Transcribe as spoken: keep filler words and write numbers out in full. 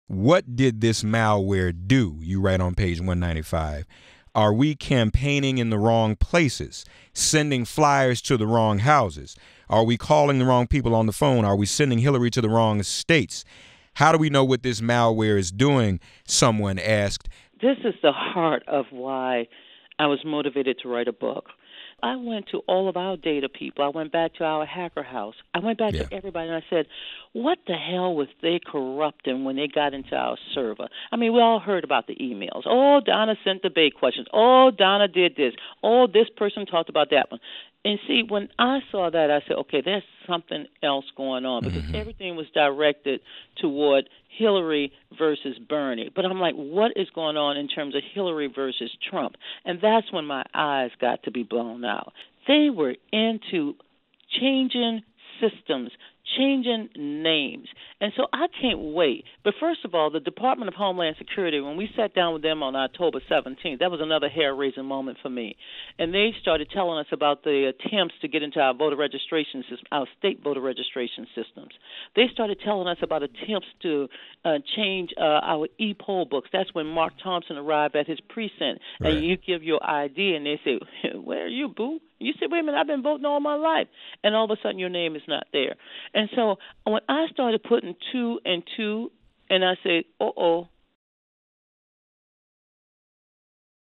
what did this malware do? You write on page one ninety-five. Are we campaigning in the wrong places, sending flyers to the wrong houses? Are we calling the wrong people on the phone? Are we sending Hillary to the wrong states? How do we know what this malware is doing? Someone asked. This is the heart of why I was motivated to write a book. I went to all of our data people. I went back to our hacker house. I went back Yeah. to everybody, and I said, what the hell was they corrupting when they got into our server? I mean, we all heard about the emails. Oh, Donna sent the bait questions. Oh, Donna did this. Oh, this person talked about that one. And see, when I saw that, I said, okay, there's something else going on, because mm-hmm. everything was directed toward Hillary versus Bernie. But I'm like, what is going on in terms of Hillary versus Trump? And that's when my eyes got to be blown out. They were into changing systems, changing names. And so I can't wait. But first of all, the Department of Homeland Security, when we sat down with them on October seventeenth, that was another hair-raising moment for me. And they started telling us about the attempts to get into our voter registration system, our state voter registration systems. They started telling us about attempts to uh, change uh, our e-poll books. That's when Mark Thompson arrived at his precinct, right. And you give your I D, and they say, where are you, boo? You say, wait a minute, I've been voting all my life. And all of a sudden your name is not there. And so when I started putting two and two, and I said, uh-oh,